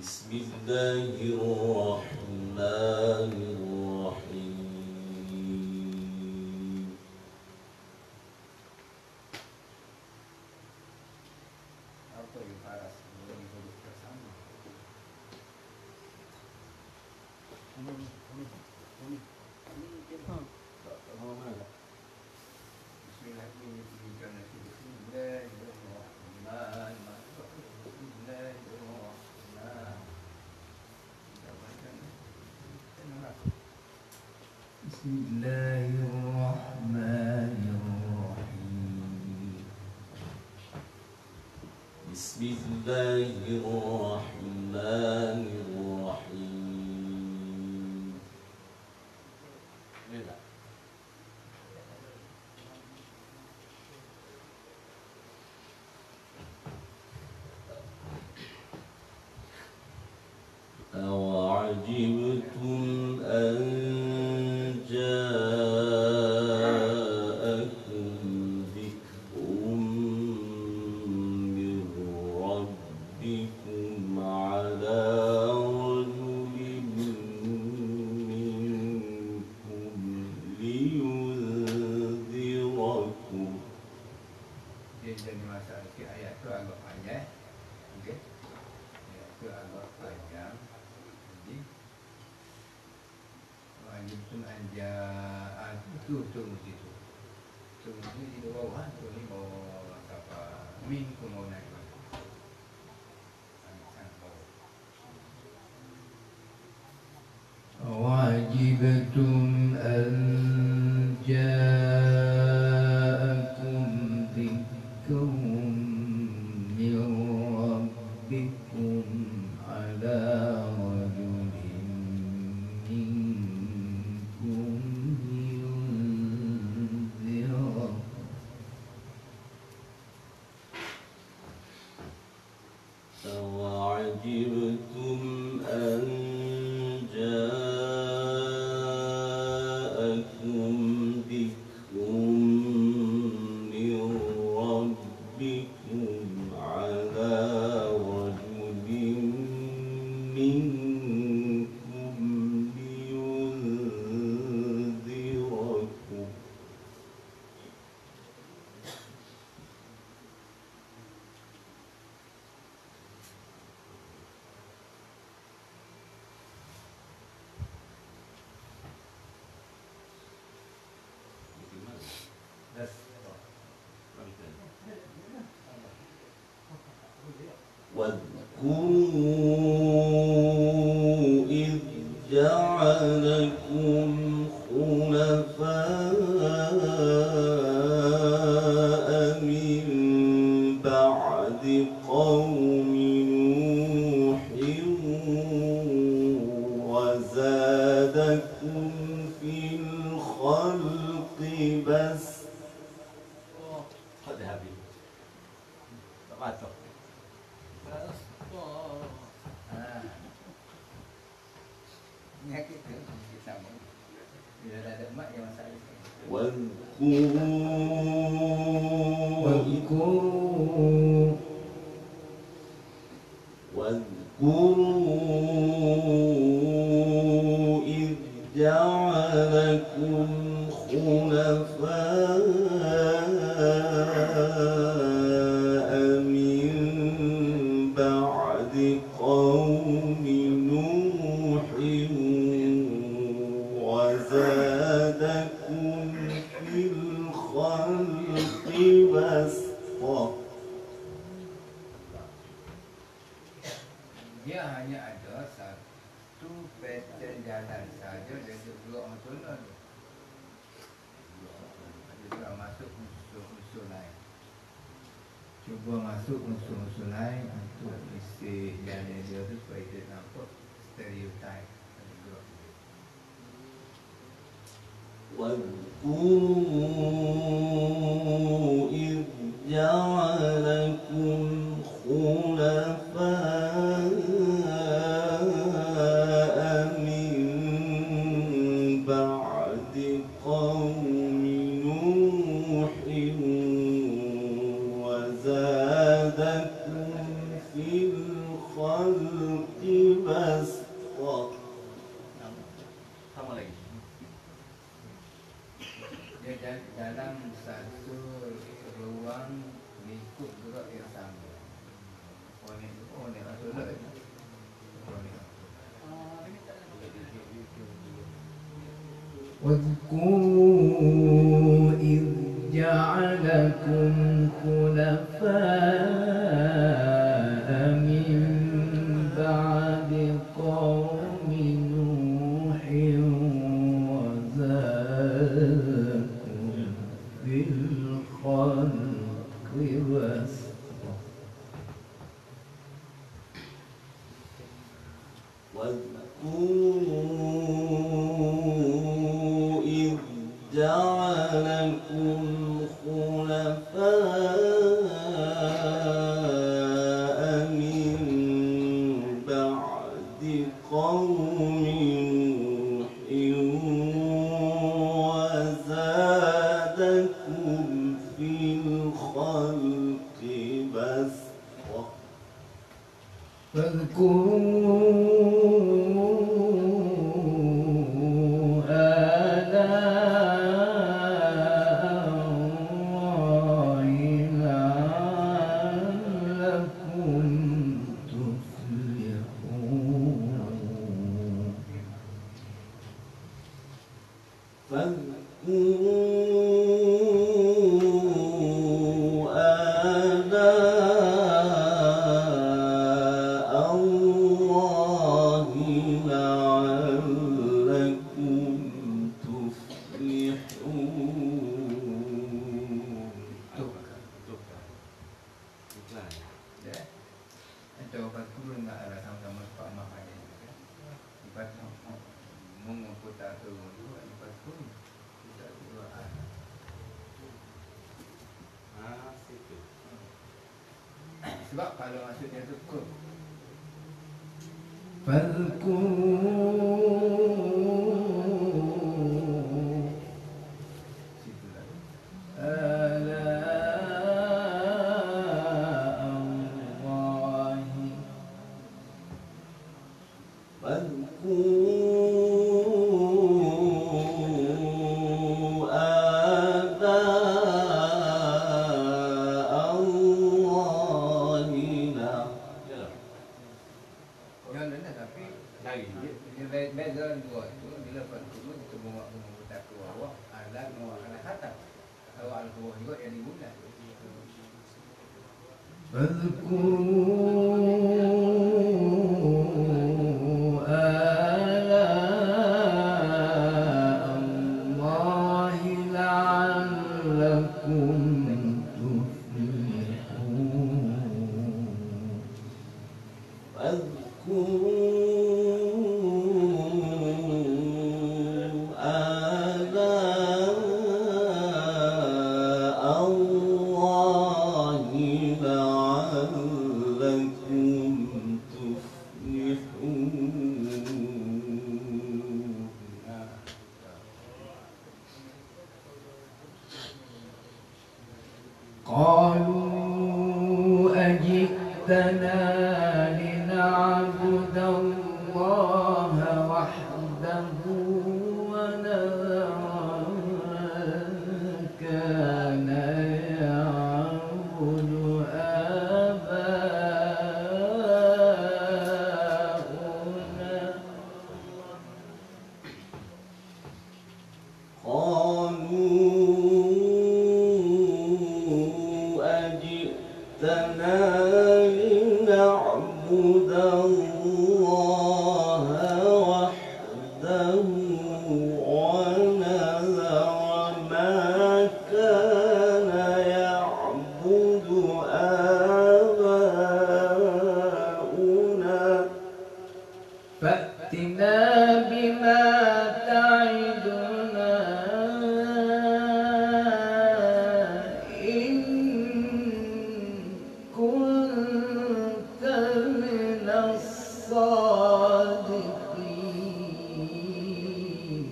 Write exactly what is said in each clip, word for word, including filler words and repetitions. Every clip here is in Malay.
Bismillahirrahmanirrahim. Apa yang paras ini huruf bersama? Ini ini ini ini kita tak tahu mana. Bismillahirrahmanirrahim. Bismillahirrahmanirrahim. Bismillahirrahmanirrahim. Boleh tak? أَوَعَجِبْتُمْ أَنْ جَاءَكُمْ ذِكْرٌ مِّنْ رَبِّكُمْ عَلَى رَجُلٍ مِّنْكُمْ لِيُنذِرَكُمْ. Dia jadi masalah sikit, ayat tu agak panjang. Okey. Ayat tu agak panjang. Jadi wajibtum anja itu tu mesti tu. Tu mesti di bawah tu ni bawah apa? Min ku mau naik lagi. Sangat bawah. Wajibtum an ja'akum dhikrun min rabbikum ala rajulin minkum liyunzirakum. أَوَعَجِبْتُمْ أَنْ جَاءَكُمْ ذِكْرٌ مِّنْ رَبِّكُمْ عَلَى رَجُلٍ مِّنكُمْ لِيُنذِرَكُمْ. واذكروا إذ جعلكم خلفاء من بعد قوم نوح وزادكم في الخلق بسطة. قد هابي Ni kita kita mau. Bila dah ada mak yang masalah. واذكروا Waذkuru واذكروا إذ جعلكم خلفاء من بعد قوم نوح وزادكم في الخلق بسطة. dia hanya ada satu pattern jalan saja dan dua unsur lain. Cuba masuk unsur-unsur lain. Cuba masuk unsur-unsur lain untuk isi jalan dia tu supaya dia nampak stereotype. واذكروا إذ جعلكم خلفاء من بعد قوم نوح وزادكم في الخلق واذكروا إذ جعلكم خلفاء من بعد قوم نوح وزادكم في الخلق بسطة واذكروا إذ جعلكم خلفاء من بعد قوم نوح وزادكم في الخلق بسطة فاذكروا آلاء الله لعلكم تفلحون فاذكروا آلاء الله لعلكم تفلحون. Atau fakir nak ada sama-sama Pak Mahadi. Lepas mengumpulkan tu dua lepas tu kita dua anak. Ah, situ. Sebab kalau maksudnya tu kau فاذكروا آلاء الله فاذكروا آلاء الله yang lain tapi lagi. dia beza dua itu bila fakir kita bawa mengumpulkan ke bawah alat bawa alat atas kalau al bawah juga yang diguna. فاذكروا آلاء الله لعلكم تفلحون واذكروا آلاء الله لعلكم تفلحون. قالوا أجئتنا لنعبد الله وحده ونذر ما كان يعبد آباؤنا قالوا أجئتنا لنعبد الله وحده ونذر ما كان يعبد آباؤنا فأتنا بما تعدنا إن كنت من الصادقين.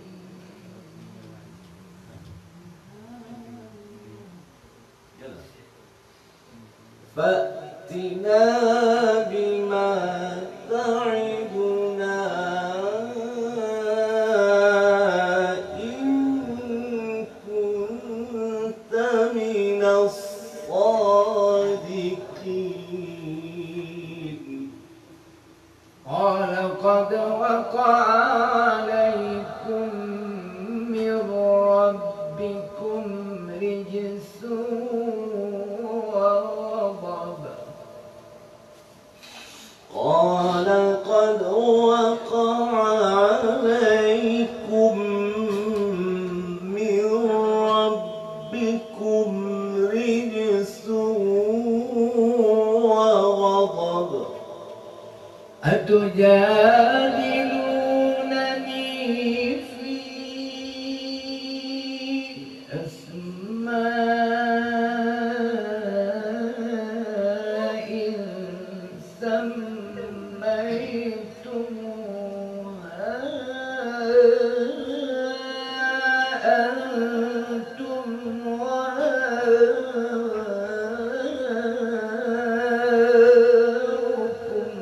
فأتنا بما تعدنا إن كنت من الصادقين. قال قد وقع عليكم أتجادلونني في أسماء سميتموها أنتم وآباؤكم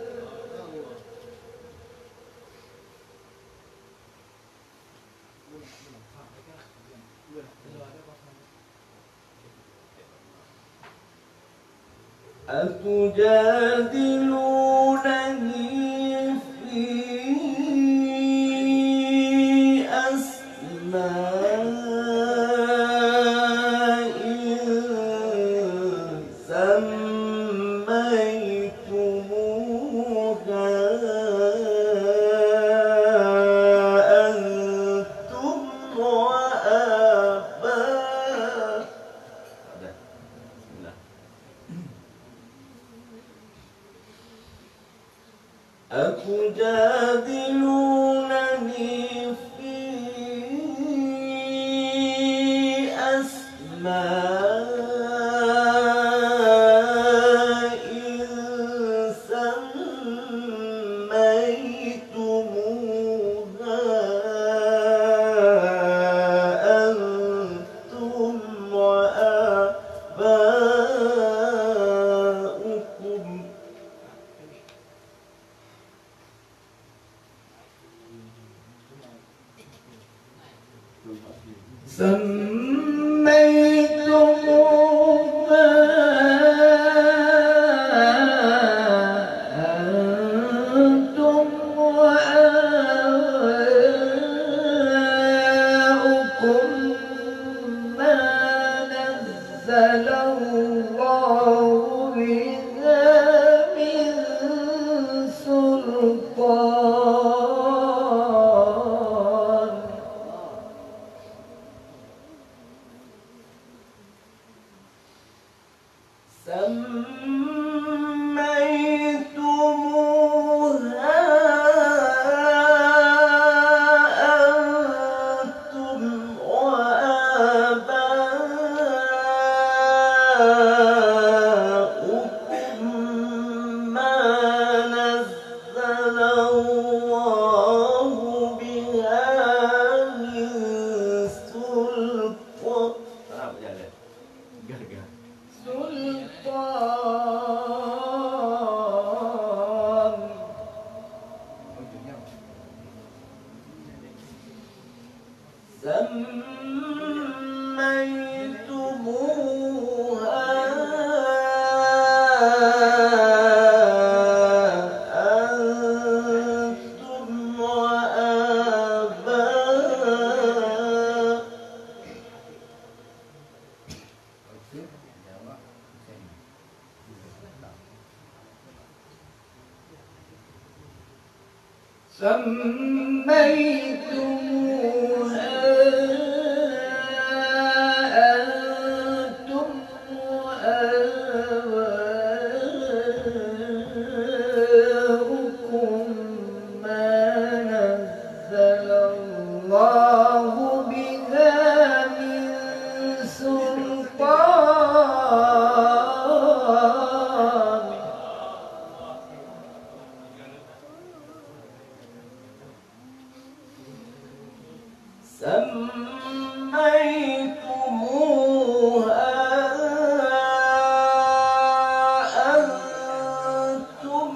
أتجادلونني في أسماء سميتموها أنتم وآباؤكم. أتجادلونني في أسماء سميتموها أنتم وآباؤكم سميتموها أنتم وآباؤكم ما نزل الله بها من سلطان سميتموها أنتم وآباؤكم ما نزل الله بها من سلطان سلطان سميتموها أنتم وآباؤكم سميتموها أنتم وآباؤكم ما نزل الله بها من سلطان سميتموها أنتم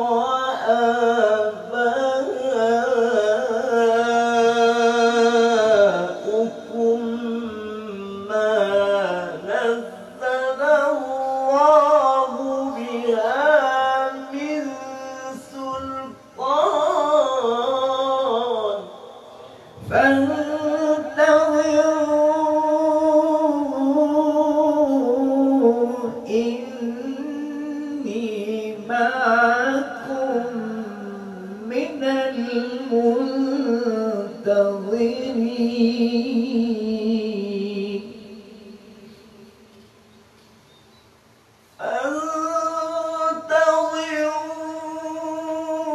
وآباؤكم ما نزل الله بها من سلطان فانتظروا إني معكم من المنتظرين انتظروا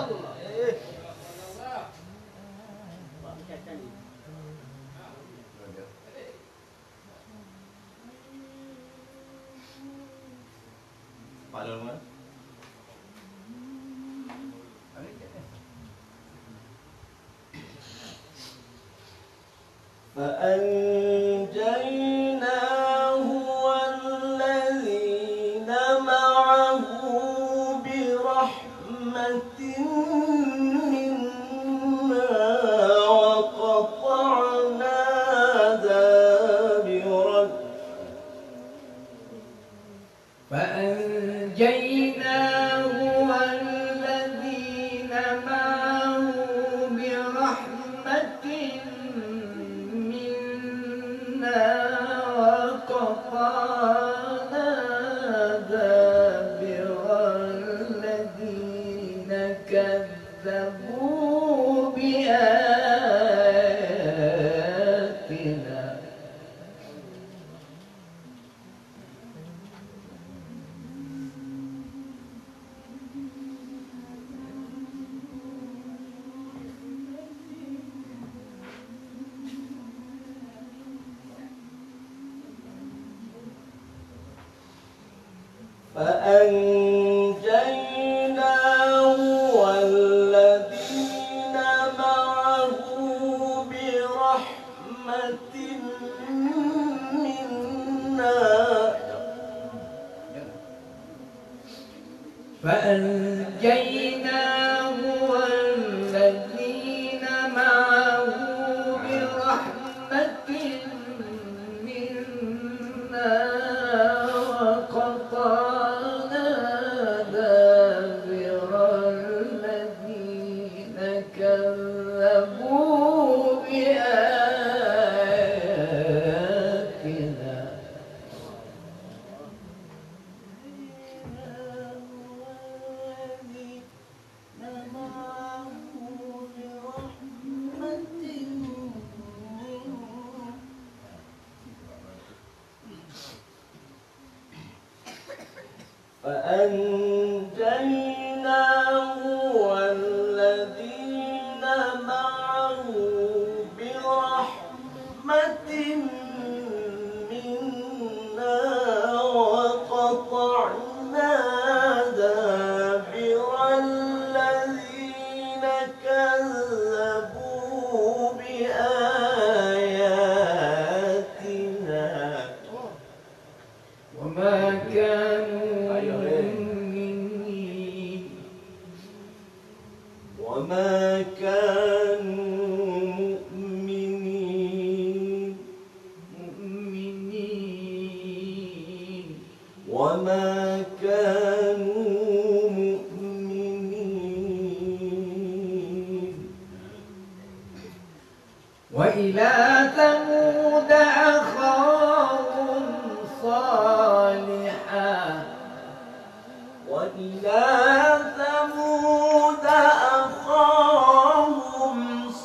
Padahal mana? فأنجيناه والذين معه برحمة منا وقطعنا دابر فأنجيناه والذين معه برحمة منا وقطعنا دابر الذين كذبوا بآياتنا فأنجيناه والذين معه برحمة منا فأنجيناه والذين معه برحمة منا وقطعنا دابر الذين كذبوا بآياتنا فأنجيناه والذين معه برحمة منا وقطعنا دابر الذين كذبوا بآياتنا وما كانوا مؤمنين وما كانوا مؤمنين مؤمنين وما كانوا مؤمنين وإلى ثمود أخاهم صالحا وإلى ثمود أخاهم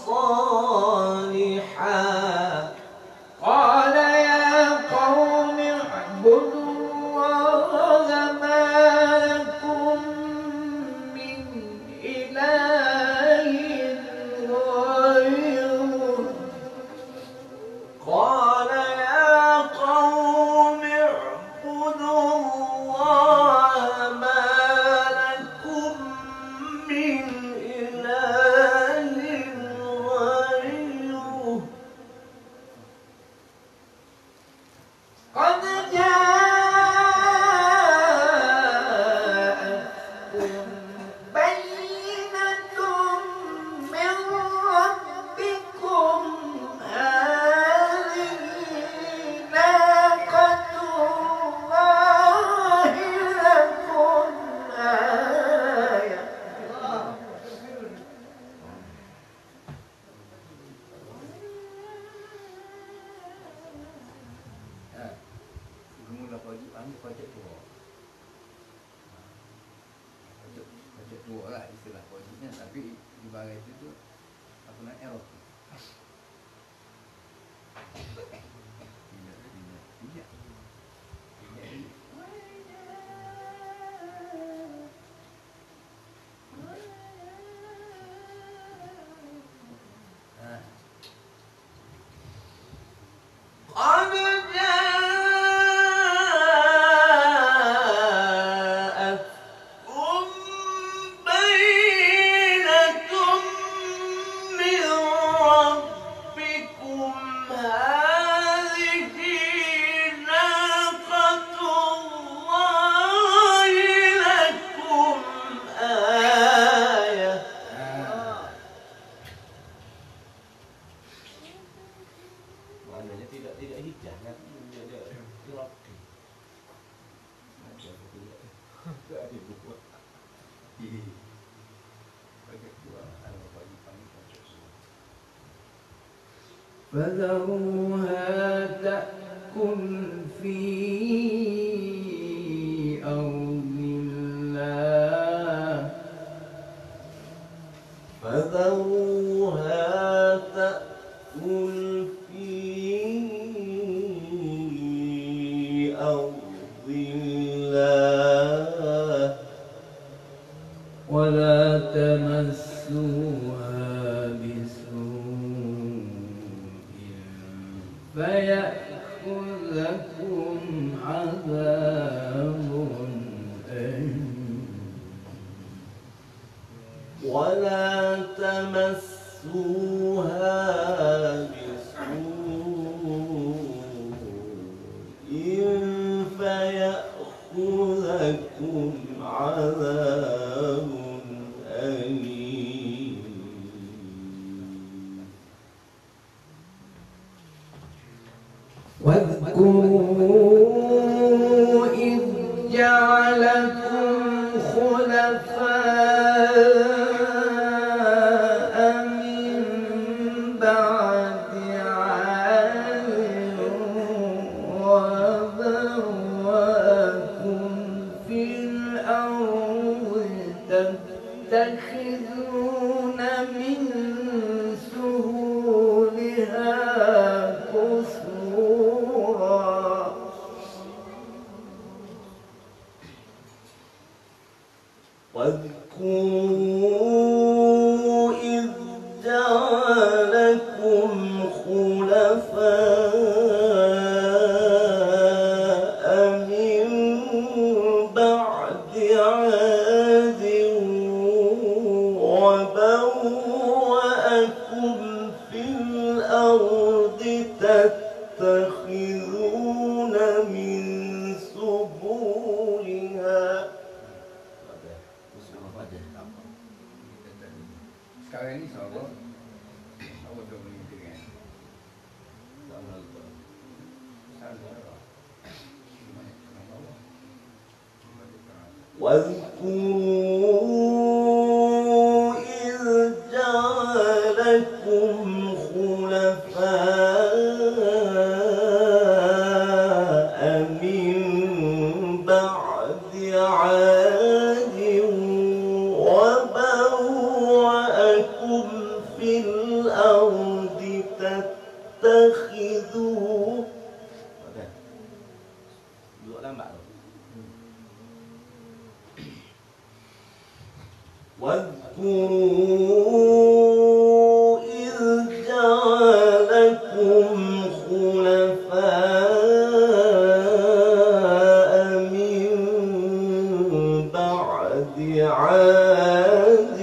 صالحا قال يا قوم اعبدوا الله ما لكم من إله غيره قال يا قوم اعبدوا الله ما لكم من إله غيره قد جاءتكم بينة من ربكم هذه ناقة الله لكم آية Mula projek kami projek tua. Projek projek tua lah istilah projeknya, tapi di bagai itu tu aku nak L. Tidak, tidak, tidak. Tidak. فذروها تأكل في أرض الله فذروها تأكل في أرض الله ولا تمسوها بسوء فيأخذكم عذاب أليم ولا تمسوها بسوء فيأخذكم عذاب أليم واذكروا إذ جعلكم خلفاء من بعد عاد وبوأكم في الأرض تتخذون من سهولها قصورا واذكروا إذ جعلكم خلفاء من بعد عاد وبوأكم في الأرض تتخذون من سهولها. Sekarang ni insyaAllah Allah dah boleh dengan واذكروا إذ جعلكم خلفاء من بعد عاد وبوأكم في الأرض تتخذوا واذكروا إذ جعلكم خلفاء من بعد عاد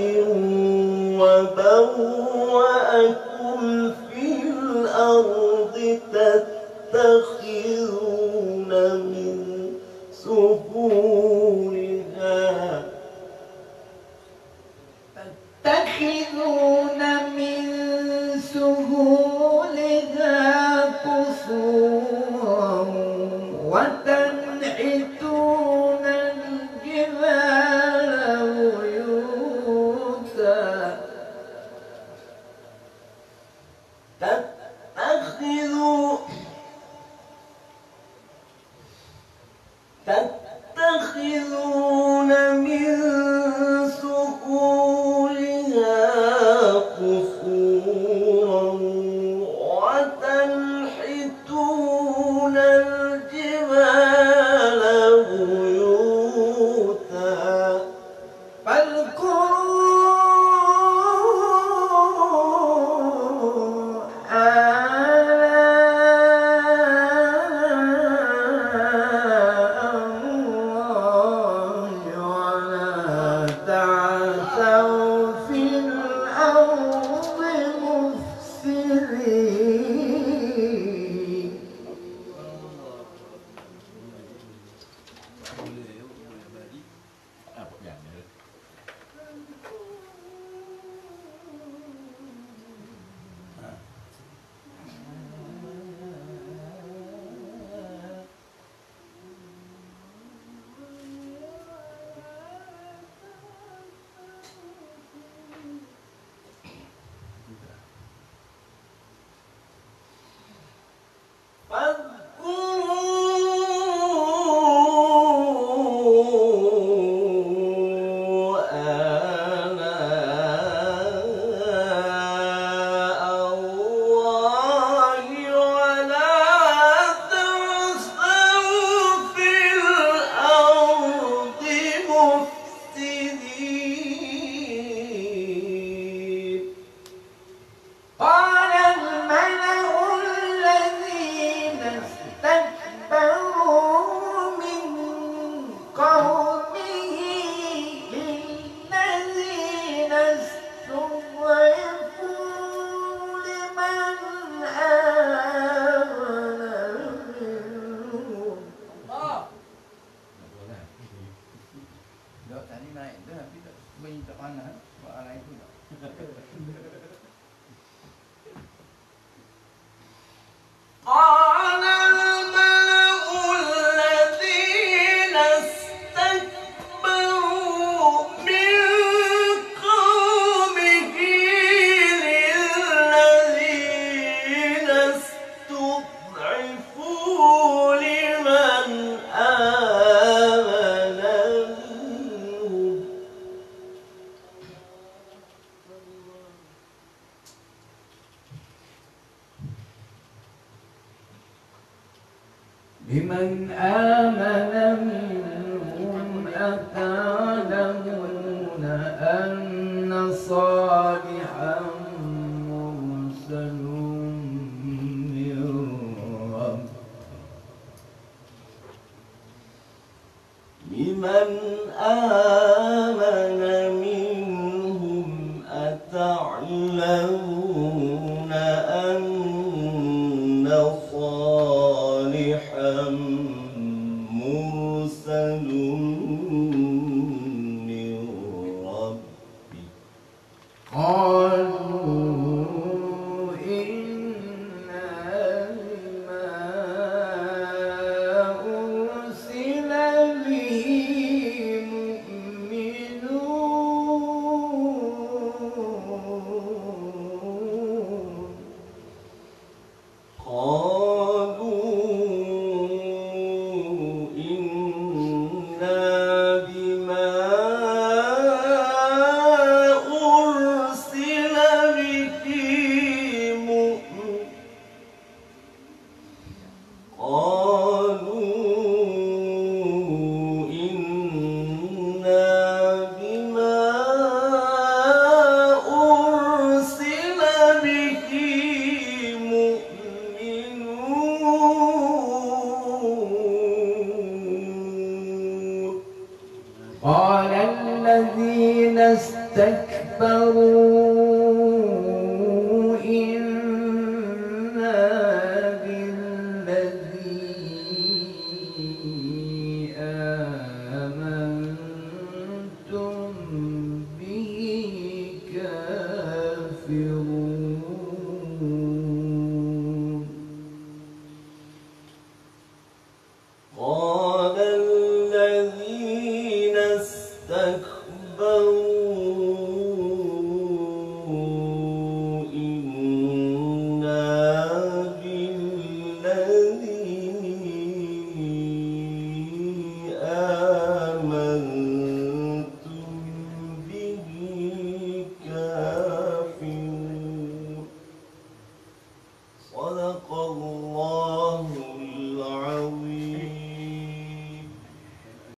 وبوأكم في الأرض تتخذون من سهولها تتخذون من سهولها قصورا وتنحتون الجبال بيوتا تتخذوا تتخذون من سهولها قصورا وتنحتون الجبال بيوتا فاذكروا آلاء الله ولا تعثوا في الأرض مفسدين Bunyi tak panas, buat hal lain pun tak. قال الملأ الذين استكبروا من قومه للذين استضعفوا لمن آمن منهم لمن آمن منهم أتعلمون أن صالحا مرسل من ربه لمن آمن منهم أتعلمون أن صالحا مرسل من ربه قالوا إنا بما أرسل به مؤمنون قالوا إنا بما أرسل به مؤمنون قالوا إنا بما أرسل به مؤمنون قال الذين استكبروا إنا بالذي آمنتم به كافرون قال